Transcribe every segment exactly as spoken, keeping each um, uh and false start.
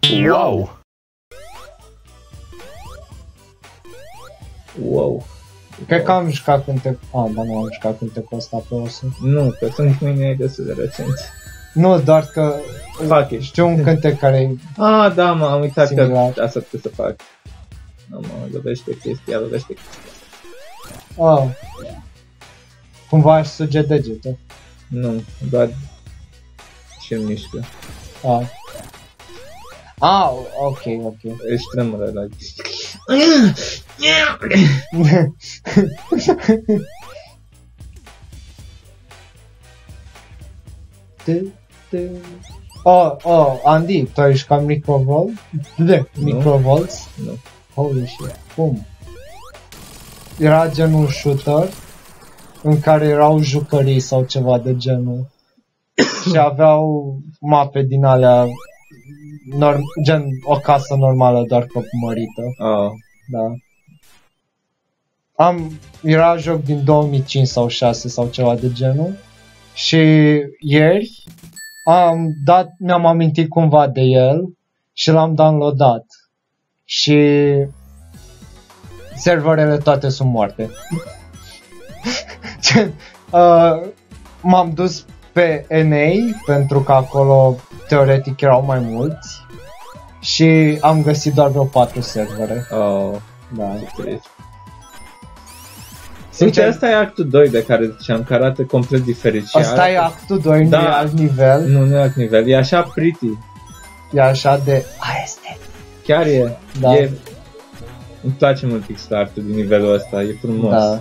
Wow! Wow! Cred că am jucat cântec... Ah, dar nu am jucat cântecul ăsta pe osul. Nu, că sunt mâine destul de recent. Nu, doar că Fac it. știu un cântec care e... Ah, da, mă, am uitat Similar. că asta trebuie să fac. Nu, mă, lovește chestia, lovește chestia. Ah. Cumva aș suge degetul. Nu, doar și-l mișcă. Ah. Ah, ok, ok. Își tremură la... Oh, oh, Andy, tu ai jucat Microvolt? De, Microvolts? Nu. Holy shit, cum? Era genul shooter în care erau jucării sau ceva de genul și aveau mape din alea norm- gen o casă normală doar că mărită. Oh. Da. Am, era joc din două mii cinci sau șase sau ceva de genul și ieri am dat, mi-am amintit cumva de el și l-am downloadat și serverele toate sunt moarte. uh, m-am dus pe N A pentru că acolo teoretic erau mai mulți și am găsit doar vreo patru servere. Oh. Da. Sincer, asta e actul doi de care ziceam, că arată complet diferit. Și Asta e actul doi, da. nu e alt nivel. Nu, nu e alt nivel, e așa pretty. E așa de... Aia este. Chiar e. Da. E... Îmi place mult pixel art-ul din nivelul ăsta, e frumos. Da.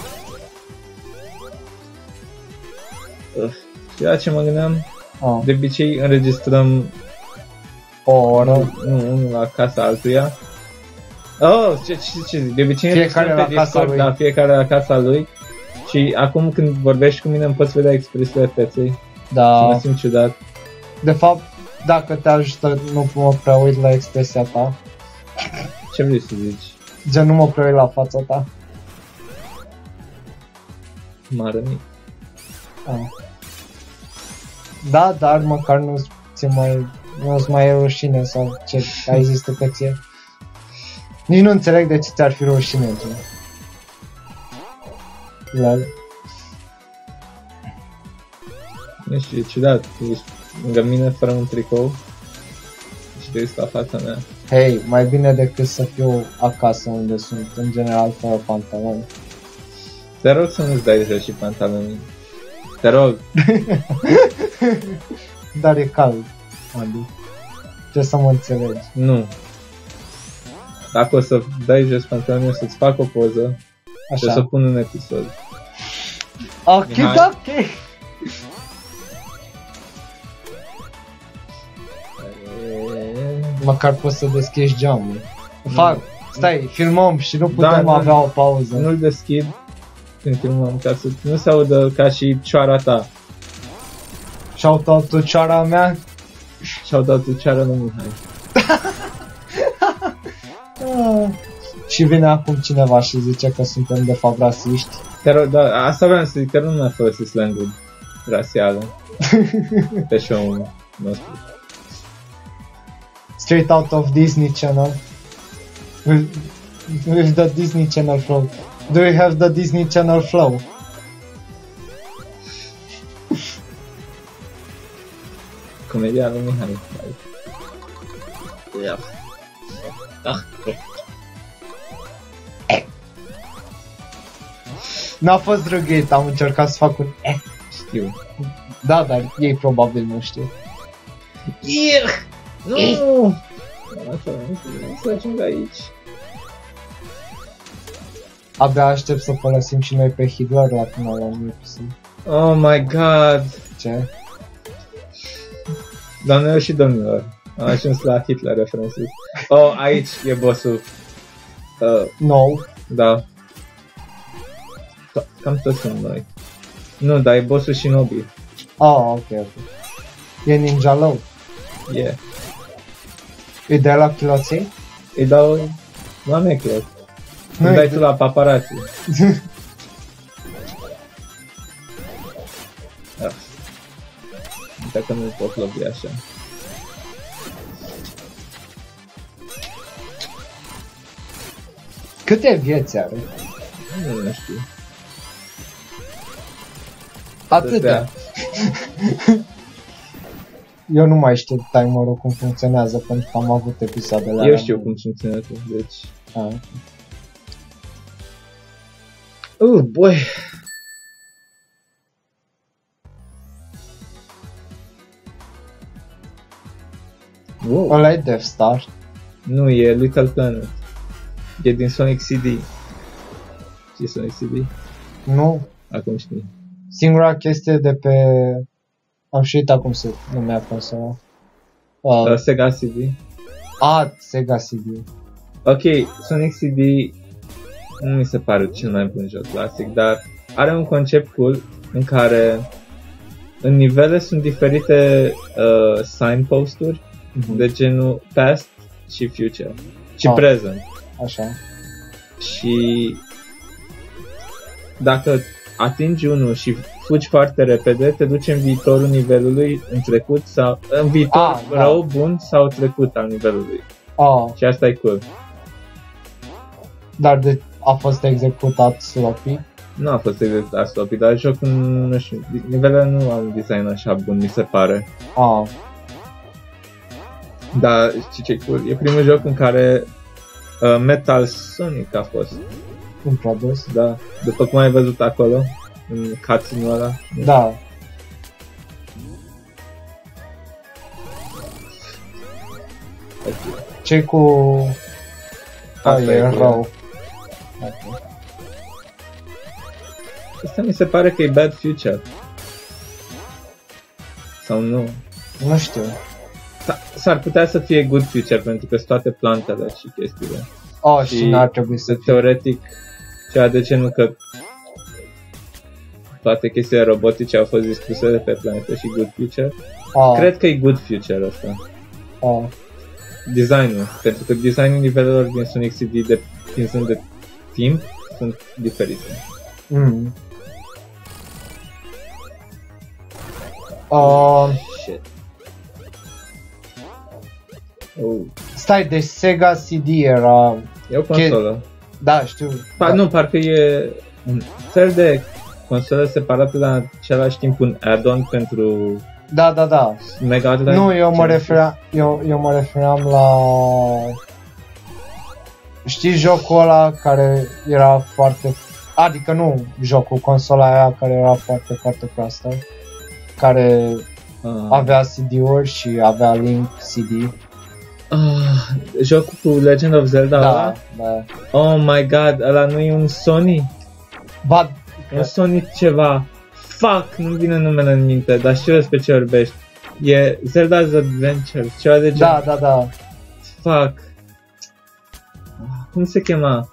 Uh, și la ce mă gândeam? Oh. De obicei înregistrăm O oră. Nu, unul la casa altuia. Oh, ce, ce, ce zic? De obicei Fiecare pe la casa Discord, lui. Da, fiecare la casa lui. Și acum când vorbești cu mine îmi poți vedea expresiile feței. Și Da. mă simt ciudat. De fapt, dacă te ajută, nu mă prea uit la expresia ta. Ce vrei să zici? Gen, nu mă prea uit la fața ta. M-a rănit. Ah. Da, dar măcar nu-ți ți mai, nu-ți mai e rușine sau ce ai zis tu că ție. Nici nu înțeleg de ce ți-ar fi rușine. Gen. La... Nu știu, e ciudat. Ești lângă mine fără un tricou și te uiți la fața mea. Hei, mai bine decât să fiu acasă unde sunt, în general, fără pantaloni. Te rog să nu-ți dai jos și pantalonii. Te rog. Dar e cald, Andy. Ce să mă înțelegi. Nu. Dacă o să dai jos pantalonii, o să-ți fac o poză și o Așa. să pun un episod. Ok, Mihai. da, ok. Măcar poți să deschizi geamul. Fac, stai, filmăm și nu putem Da, avea o pauză. Nu-l deschid când filmăm ca să nu se audă ca și cioara ta. Shout-out-ul cioara mea. Și-au dat tu ceară lui Mihai. Ah. Și vine acum cineva și zice că suntem de fapt rasiști. Te rog, da, asta vreau să zic, că nu mai folosi slang-ul rasială pe show-ul nostru. Straight out of Disney Channel. With, with the Disney Channel flow. Do you have the Disney Channel flow? Comedia lui Mihai. Yeah. Ah. N-a fost răgăit, am încercat să fac un eh. Știu. Da, dar ei probabil nu știu. Yeah. Nu! Așa, nu să ajung aici. Abia aștept să folosim și noi pe Hitler la finalul unui episod. Oh my god! Ce? Doamnelor și domnilor, am ajuns la Hitler referențe. Oh, aici e bossul. Uh, No. da. Cam toți sunt noi. Nu, dar e bossul Shinobi. Ah, ok, ok. E Ninja Low. Yeah. Îi dai la chiloții? Îi dau la meclot. Nu, Îmi dai îi tu la paparazzi. Ah. Dacă nu pot lovi așa. Câte vieți are? Nu, nu știu. Atâtea. Eu nu mai știu timerul cum funcționează, pentru că am avut episoadele alea. Eu știu cum funcționează, deci... Ah. Uh, boy! Wow. Ăla e Death Star. Nu, e Little Planet. E din Sonic C D. Ce Sonic C D? Nu. Acum știi. Singura chestie de pe... Am și uitat cum se numea consola. Uh, Uh, Sega C D. a, Sega C D. Ok, Sonic C D nu mi se pare cel mai bun joc clasic, dar are un concept cool în care în nivele sunt diferite uh, signpost-uri Mhm. de genul past și future și Ah. present. Așa. Și dacă atingi unul și fugi foarte repede, te duci în viitorul nivelului, în trecut sau în viitor Ah, da. rău, bun sau trecut al nivelului. Ah, Și asta e cool. dar de, a fost executat sloppy. Nu a fost exact sloppy, dar jocul, nu știu, nivelele nu au un design așa bun, mi se pare. Ah, Dar știi ce e cool? E primul joc în care uh, Metal Sonic a fost. introdus. Da, după cum ai văzut acolo, în cutscene-ul ăla. Da. Ce cu... Asta Ai, e e cu rău. Asta mi se pare că e Bad Future. Sau nu? Nu știu. S- S-ar putea să fie Good Future, pentru că sunt toate plantele și chestiile. Oh, Și și n-ar trebui să fie. Teoretic, ceva de genul că toate chestiile robotice au fost distruse de pe planetă și Good Future. Ah, Cred că e Good Future ăsta. ah. Designul, pentru că designul nivelelor din Sonic C D, depinzând de timp, sunt diferite. Mm. Uh, Shit. Oh. stai, deci Sega C D era... E o consolă. Da, știu. Pa, nu, parcă e un fel de consolă separată, dar în același timp un add-on pentru Da, da, da. Mega Drive. Nu, eu mă, Ce- referea, eu, eu mă refeream la... Știi jocul ăla care era foarte... Adică nu jocul, consola aia care era foarte, foarte proastă. Care Ah. avea C D-uri și avea Link C D. Ah, jocul cu Legend of Zelda Da, ăla? da. Oh my god, ăla nu e un Sony? Ba, Un Sony ceva. Fuck, nu-mi vine numele în minte, dar știu despre ce vorbești. E Zelda's Adventure, ceva de genul. da, da, da. Fuck. Cum se chema?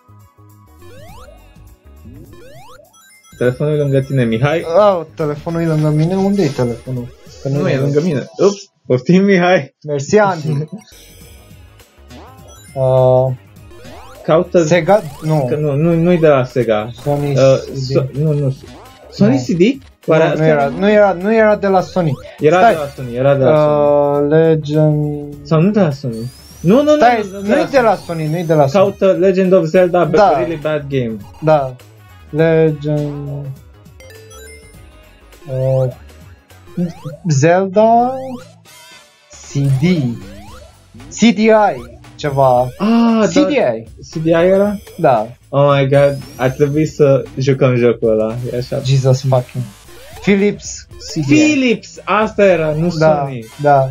Telefonul e lângă tine, Mihai? Oh, telefonul e lângă mine? Unde e telefonul? Că Nu, e lângă mine. Ups, poftim, Mihai. Mersi, Andy. uh, Caută... Sega? Nu. Că nu, nu, nu-i de la Sega. Sony Uh, C D. so, nu, nu. Sony Nu. C D? Oare Nu, asta nu, era, nu, era, nu era de la Sony. Era Stai. de la Sony, era de la Sony. Uh, Legend... Sau nu de la Sony? Nu, nu, Stai, nu, nu, nu-i de la Sony, nu-i de la Sony. Caută Legend of Zelda, but Da. really bad game. Da. Legend... Uh, Zelda... C D. C D I. Ceva. Ah, C D I. C D I era? Da. Oh my god, ar trebui să jucăm jocul ăla, e așa. Jesus fucking. Philips C D I. Philips, asta era, nu Da, Sony. da.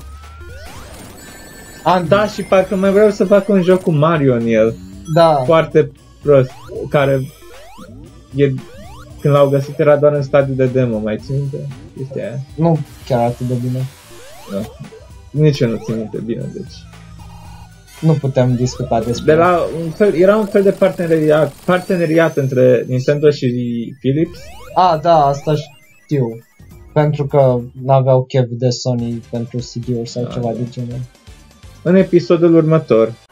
Andy. Da, și parcă mai vreau să fac un joc cu Mario în el, Da. foarte prost, care e, când l-au găsit era doar în stadiu de demo, mai țin minte chestia aia? Nu chiar atât de bine. Da. Nici eu nu țin minte bine, deci. Nu putem discuta despre. De la un fel, era un fel de parteneriat, parteneriat între Nintendo și Philips. A, da, asta știu. Pentru că n-aveau chef de Sony pentru C D-uri sau Da, ceva da. de genul. În episodul următor